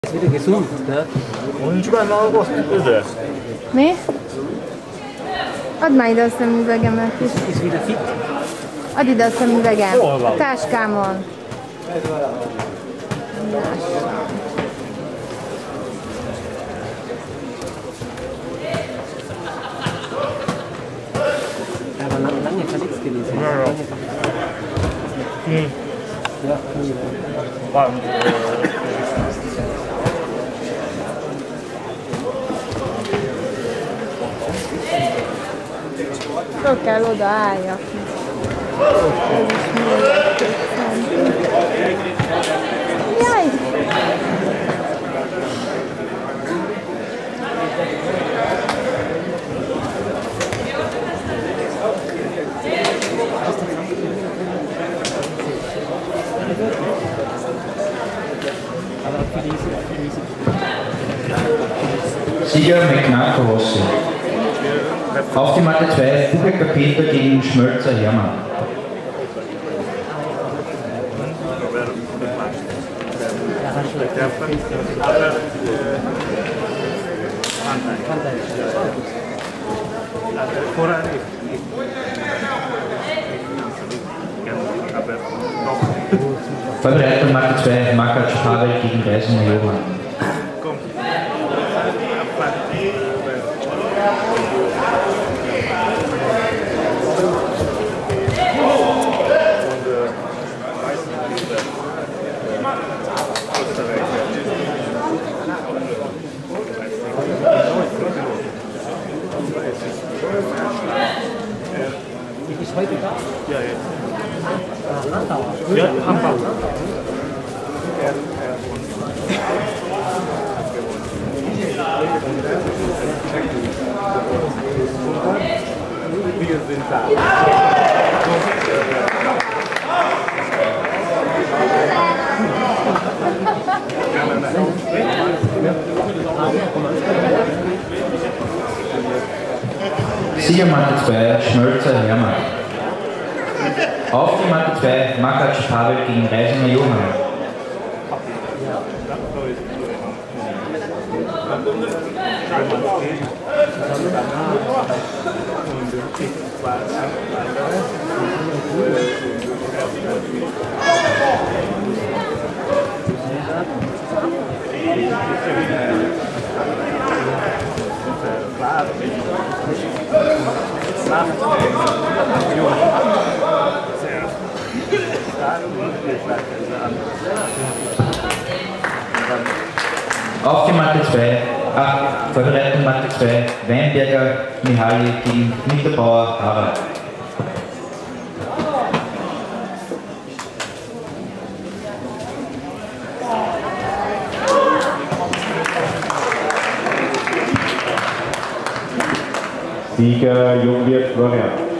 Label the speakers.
Speaker 1: Ist wieder gesund, ne?
Speaker 2: Nincs benne a üdő.
Speaker 3: Mi? Add már ide a szemüvegemet is.
Speaker 1: Ist wieder fit.
Speaker 3: Add ide a szemüvegem.
Speaker 2: Hol van?
Speaker 3: A táskámon.
Speaker 1: Er war lange verletzt gewesen.
Speaker 2: Ja, ja.
Speaker 1: Ja,
Speaker 2: Van.
Speaker 3: Föl kell oda álljak. Ez is még köszönöm. Jaj!
Speaker 4: Sieger McNarco Rossi. Auf die Matte 2, Bubecker Peter gegen Schmölzer Hermann. Vorbereitung Matte 2, Makac Pavel gegen Reisinger Johann.
Speaker 1: ist heute da?
Speaker 2: Ja, jetzt.
Speaker 1: Landau.
Speaker 2: Ja, Handball. Wir sind da.
Speaker 4: Sieger Matte 2, Schmölzer Hermann. Auf die Matte 2, Makac Pavel gegen Reisinger Johann. Auf die Matte 2, Vorbereitung Matte 2, Weinberger Mihaly gegen Mitterbauer Harald.
Speaker 5: Sieger Jungwirt Florian.